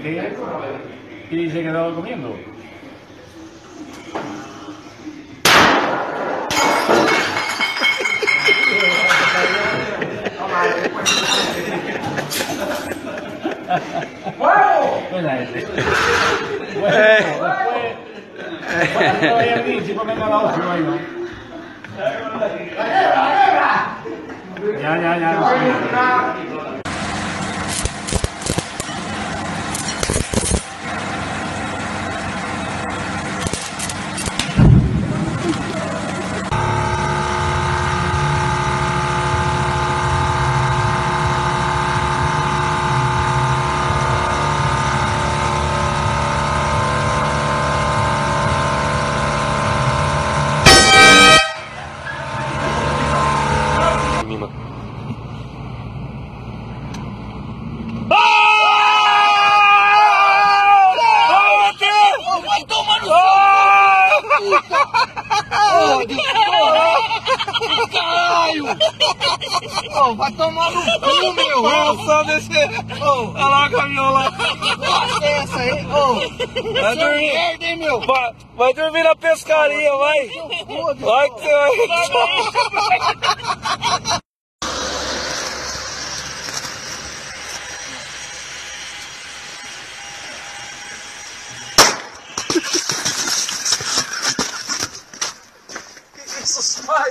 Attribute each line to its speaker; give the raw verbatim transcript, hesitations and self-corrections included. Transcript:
Speaker 1: gente y se quedó comiendo. Bueno, después, después todavía aquí, si ponen a la ocho, ahí no. Ya, ya, ya.
Speaker 2: Caralho! Oh, vai tomar no cu, meu! Oh, só descer! Oh, olha lá o caminhão lá! Nossa, essa aí! Oh, vai dormir! Merda, hein, meu! Vai, vai dormir na pescaria, vai! Vai que você vai! Jesus, pai!